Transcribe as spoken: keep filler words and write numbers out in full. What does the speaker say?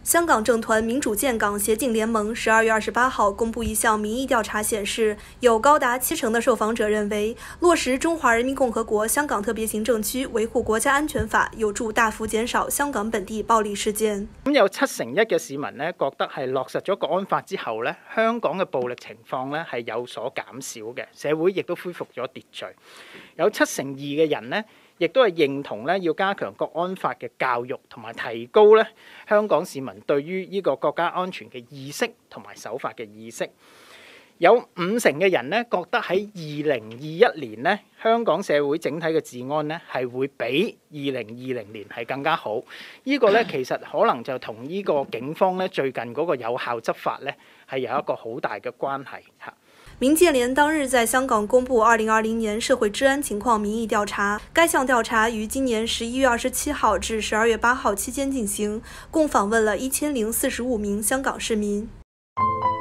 香港政团民主建港协进联盟十二月二十八号公布一项民意调查显示，有高达七成的受访者认為落實《中華人民共和國香港特別行政區維護國家安全法》有助大幅減少香港本地暴力事件。 咁有七成一嘅市民呢覺得係落實咗國安法之後呢，香港嘅暴力情況呢係有所減少嘅，社會亦都恢復咗秩序。有七成二嘅人呢，亦都係認同咧，要加強國安法嘅教育，同埋提高咧香港市民對於呢個國家安全嘅意識同埋守法嘅意識。有五成嘅人咧覺得喺二零二一年咧，香港社會整體嘅治安咧係會比二零二零年係更加好。呢個咧其實可能就同呢個警方咧最近嗰個有效執法咧係有一個好大嘅關係嚇。 民建聯當日在香港公布二零二零年社會治安情況民意調查，該項調查於今年十一月二十七號至十二月八號期間進行，共訪問了一千零四十五名香港市民。